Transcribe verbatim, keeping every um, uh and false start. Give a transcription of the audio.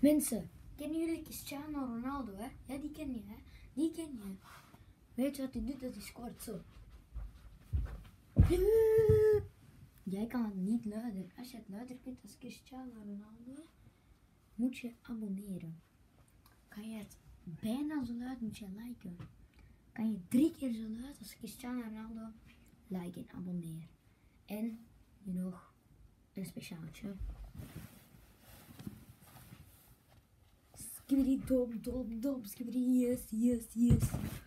Mensen, kennen jullie Cristiano Ronaldo, hè? Ja, die ken je, hè? Die ken je. Weet je wat hij doet? Dat hij scoort zo. Jij kan het niet luider. Als je het luider kunt als Cristiano Ronaldo, moet je abonneren. Kan je het bijna zo luid, moet je liken. Kan je drie keer zo luid als Cristiano Ronaldo, like en abonneer. En nu nog een speciaaltje. Skibidi dom dom dom, skibidi yes yes yes.